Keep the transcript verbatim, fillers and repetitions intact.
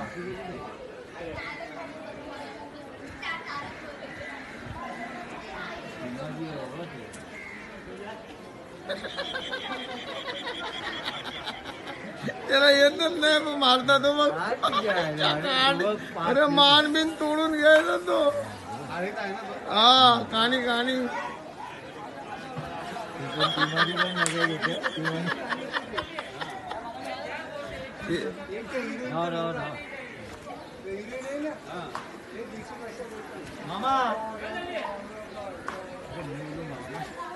त्याला येतच नाही मग मारता तो मग. अरे मान बिन तोडून घ्यायचा तो. हा काणी काणी मामा